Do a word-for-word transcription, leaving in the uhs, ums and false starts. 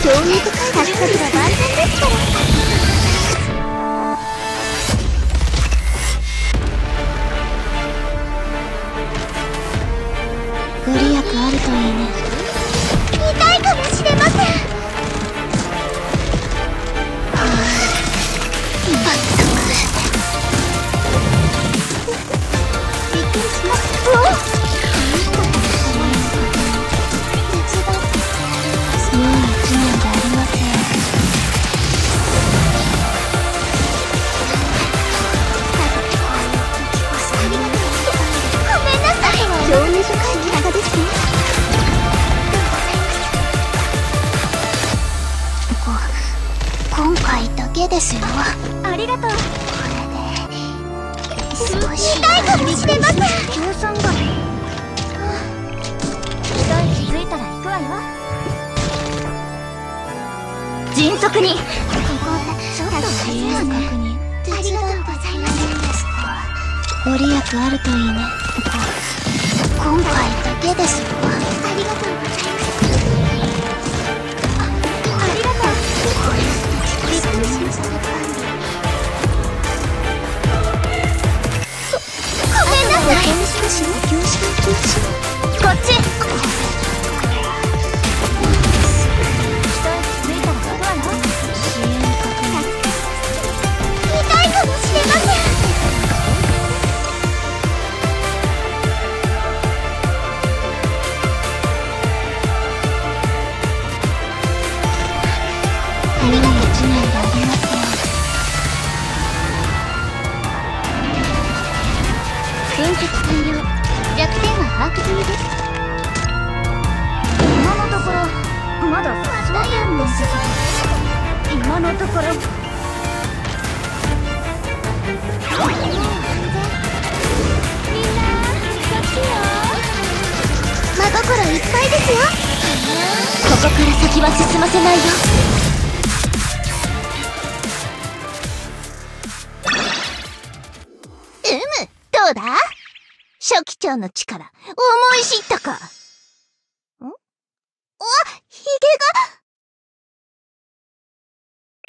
興味深いハッサリは万全ですから。ご利益あるといいね。痛いかもしれません。びっくりします。おっ、良い一年じゃありません。ごめんなさい。興味深いキャラですね。こ今回だけですよ。ありがとう。これで少し痛いかもしれません。計算が一息ついたら行くわよ。迅速に。ここちょっと確認。ありがとうございます。ご利益あるといいね。今回だけですよ。ありがとうございます。あ、ありがとう。びっくりしました。ごめんなさい。こっち。痛いかもしれません。ありがとう。いちねんでありますよ。建設完了。弱点は把握済みです。今のところまだそうなんですが、今のところみんなこっちよ。真心いっぱいですよ。ここから先は進ませないよ。うむ、どうだ？書記長の力思い知ったか？